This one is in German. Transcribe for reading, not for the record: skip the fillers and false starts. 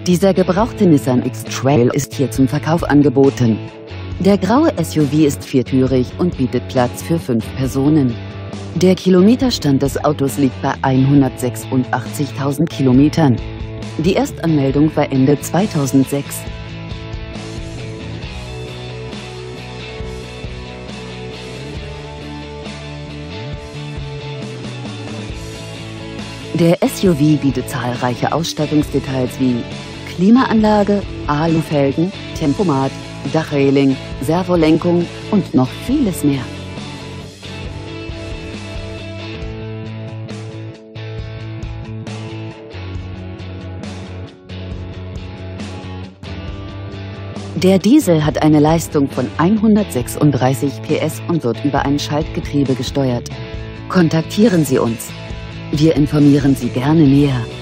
Dieser gebrauchte Nissan X-Trail ist hier zum Verkauf angeboten. Der graue SUV ist viertürig und bietet Platz für 5 Personen. Der Kilometerstand des Autos liegt bei 186.000 Kilometern. Die Erstanmeldung war Ende 2006. Der SUV bietet zahlreiche Ausstattungsdetails wie Klimaanlage, Alufelgen, Tempomat, Dachreling, Servolenkung und noch vieles mehr. Der Diesel hat eine Leistung von 136 PS und wird über ein Schaltgetriebe gesteuert. Kontaktieren Sie uns. Wir informieren Sie gerne näher.